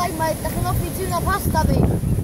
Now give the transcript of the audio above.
like, mate, they can offer you 2.5 pasta, mate.